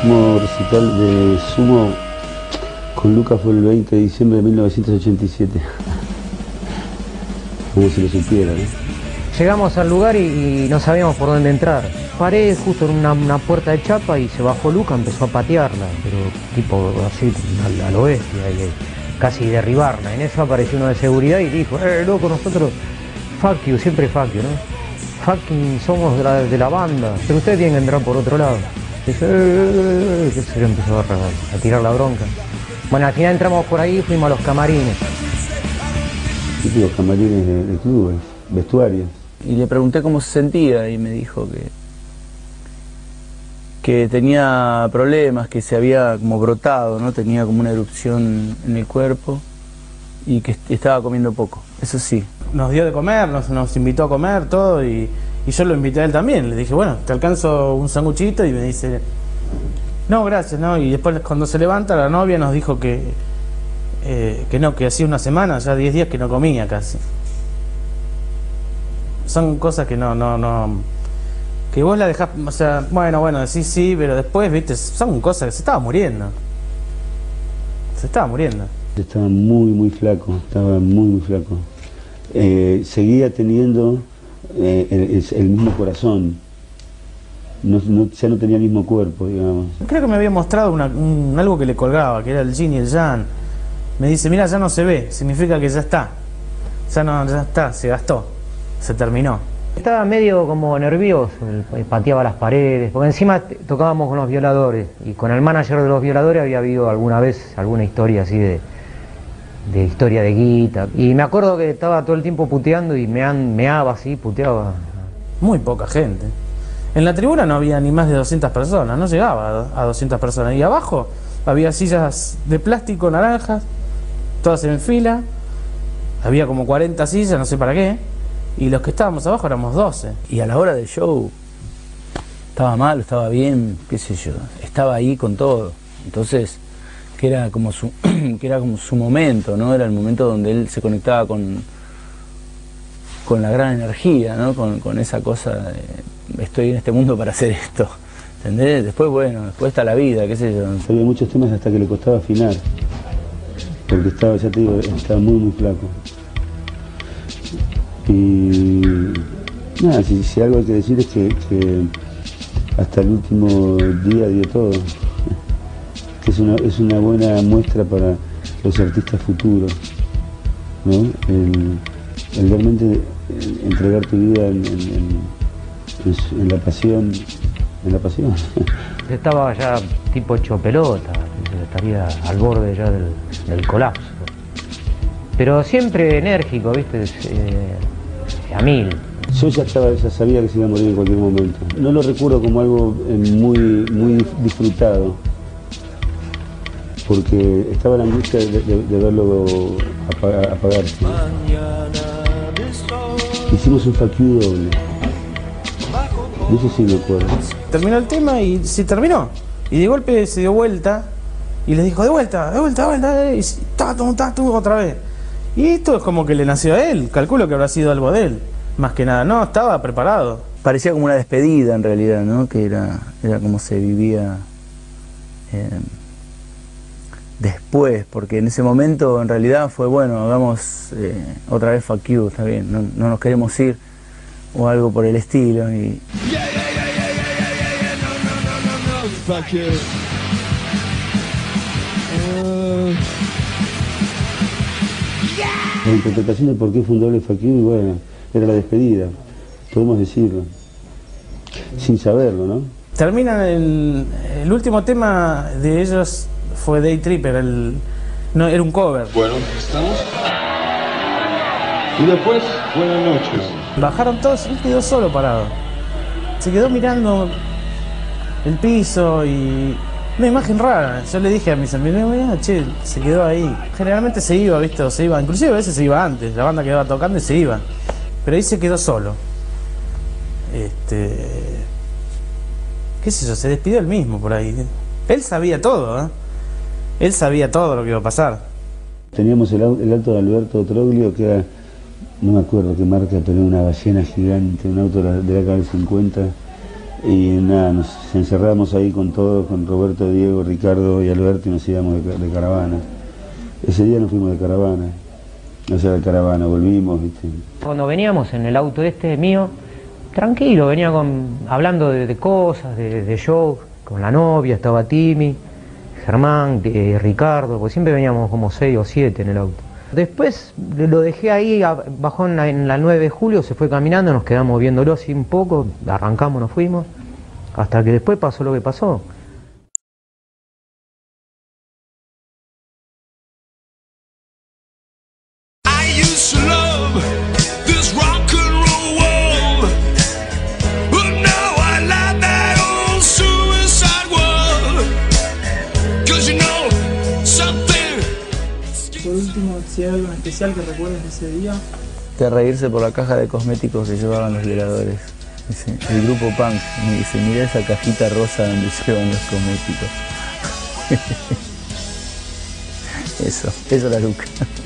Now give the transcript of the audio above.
último recital de Sumo con Lucas fue el 20 de diciembre de 1987. Como si lo supiera, ¿no? Llegamos al lugar y no sabíamos por dónde entrar. Paré justo en una puerta de chapa y se bajó Luca, empezó a patearla, pero tipo así al oeste, casi derribarla. En eso apareció uno de seguridad y dijo, loco, nosotros, fuck you, siempre fuck you, ¿no? Fucking somos de la banda, pero ustedes tienen que entrar por otro lado. Dice, que se le empezó a tirar la bronca. Bueno, al final entramos por ahí y fuimos a los camarines. Típicos camarines de clubes, vestuarios. Y le pregunté cómo se sentía y me dijo que tenía problemas, que se había como brotado, ¿no? Tenía como una erupción en el cuerpo y que estaba comiendo poco, eso sí. Nos dio de comer, nos invitó a comer todo y yo lo invité a él también. Le dije, bueno, te alcanzo un sanguchito y me dice, no, gracias, ¿no? Y después cuando se levanta la novia nos dijo que no, que hacía una semana, ya 10 días que no comía casi. Son cosas que no que vos la dejás, o sea, bueno, decís sí, pero después, viste, son cosas que se estaba muriendo. Estaba muy flaco, estaba muy flaco. Seguía teniendo el mismo corazón, ya no tenía el mismo cuerpo, digamos. Creo que me había mostrado algo que le colgaba, que era el yin y el yang. Me dice, mira, ya no se ve, significa que ya está, se gastó, se terminó. Estaba medio como nervioso, pateaba las paredes, porque encima tocábamos con los violadores, y con el manager de los violadores había habido alguna vez alguna historia así de historia de guita, y me acuerdo que estaba todo el tiempo puteando y meaba así, puteaba. Muy poca gente. En la tribuna no había ni más de 200 personas, no llegaba a 200 personas, y abajo había sillas de plástico naranjas, todas en fila, había como 40 sillas, no sé para qué, y los que estábamos abajo éramos 12. Y a la hora del show, estaba mal, estaba bien, qué sé yo, estaba ahí con todo. Entonces, que era como su momento, ¿no? Era el momento donde él se conectaba con la gran energía, ¿no? Con esa cosa de, estoy en este mundo para hacer esto, ¿entendés? Después, bueno, después está la vida, qué sé yo. Había muchos temas hasta que le costaba afinar, porque estaba, ya te digo, estaba muy flaco. Y nada, si algo hay que decir es que hasta el último día dio todo. Que es una buena muestra para los artistas futuros, ¿no? El realmente entregar tu vida en la pasión, Estaba ya tipo hecho pelota, estaría al borde ya del colapso. Pero siempre enérgico, ¿viste? A mil. Yo ya sabía que se iba a morir en cualquier momento. No lo recuerdo como algo muy disfrutado, porque estaba la angustia de verlo apagarse. Hicimos un fuck you doble. Eso sí me acuerdo. Terminó el tema y se terminó. Y de golpe se dio vuelta y les dijo, de vuelta, y otra vez. Y esto es como que le nació a él, calculo que habrá sido algo de él, más que nada, no, estaba preparado. Parecía como una despedida en realidad, ¿no? Que era como se vivía después, porque en ese momento en realidad fue, bueno, hagamos otra vez fuck you, está bien, no nos queremos ir, o algo por el estilo. Y... Fuck you. La interpretación de por qué fue un doble fuck you, y bueno, era la despedida, podemos decirlo, sin saberlo, ¿no? Termina el último tema de ellos fue Day Tripper, era un cover. Bueno, ¿estamos? Y después, buenas noches. Bajaron todos y él quedó solo parado. Se quedó mirando el piso y... una imagen rara. Yo le dije a mis amigos, mira, che, se quedó ahí. Generalmente se iba, ¿viste? O se iba, inclusive a veces se iba antes, la banda quedaba tocando y se iba. Pero ahí se quedó solo. Qué sé yo, se despidió él mismo por ahí. Él sabía todo, ¿eh? Él sabía todo lo que iba a pasar. Teníamos el auto de Alberto Troglio, que era, no me acuerdo qué marca, pero una ballena gigante, un auto de la década del 50, Y nada, nos encerramos ahí con todos, con Roberto, Diego, Ricardo y Alberto, y nos íbamos de caravana. Ese día nos fuimos de caravana, volvimos, ¿viste? Cuando veníamos en el auto este mío, tranquilo, venía hablando de cosas, de show, con la novia, estaba Timmy, Germán, Ricardo, porque siempre veníamos como 6 o 7 en el auto. Después lo dejé ahí, bajó en la 9 de julio, se fue caminando, nos quedamos viéndolo así un poco, arrancamos, nos fuimos, hasta que después pasó lo que pasó. Por último, si hay algo en especial que recuerdes de ese día. De reírse por la caja de cosméticos que llevaban los violadores. Dice, el grupo punk me dice, mira esa cajita rosa donde llevan los cosméticos. Eso era Luca.